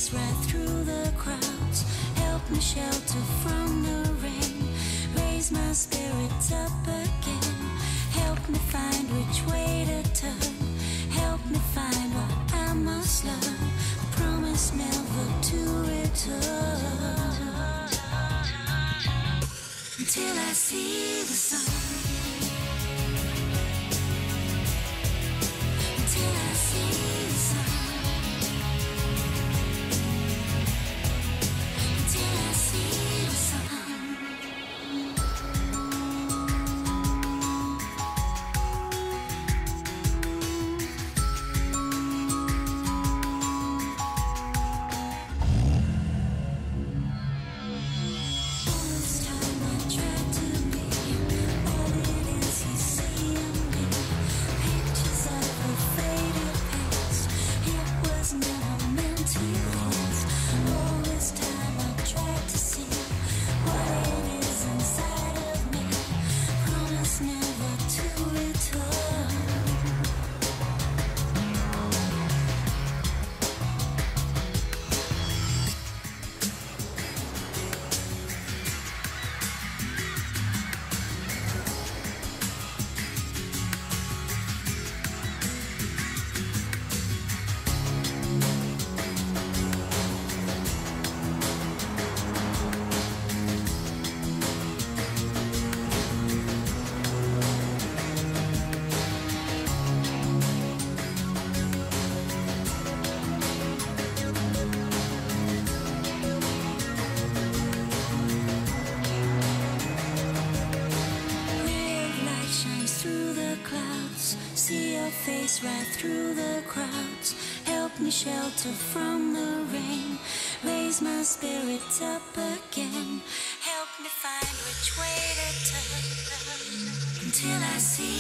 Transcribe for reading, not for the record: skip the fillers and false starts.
face right through the crowds. Help me shelter from the rain. Raise my spirits up again. Help me find which way to turn. Help me find what I must learn. Promise never to return until I see the sun. Until I see the sun. Until I see the sun. Face right through the crowds. Help me shelter from the rain. Raise my spirits up again. Help me find which way to turn until I see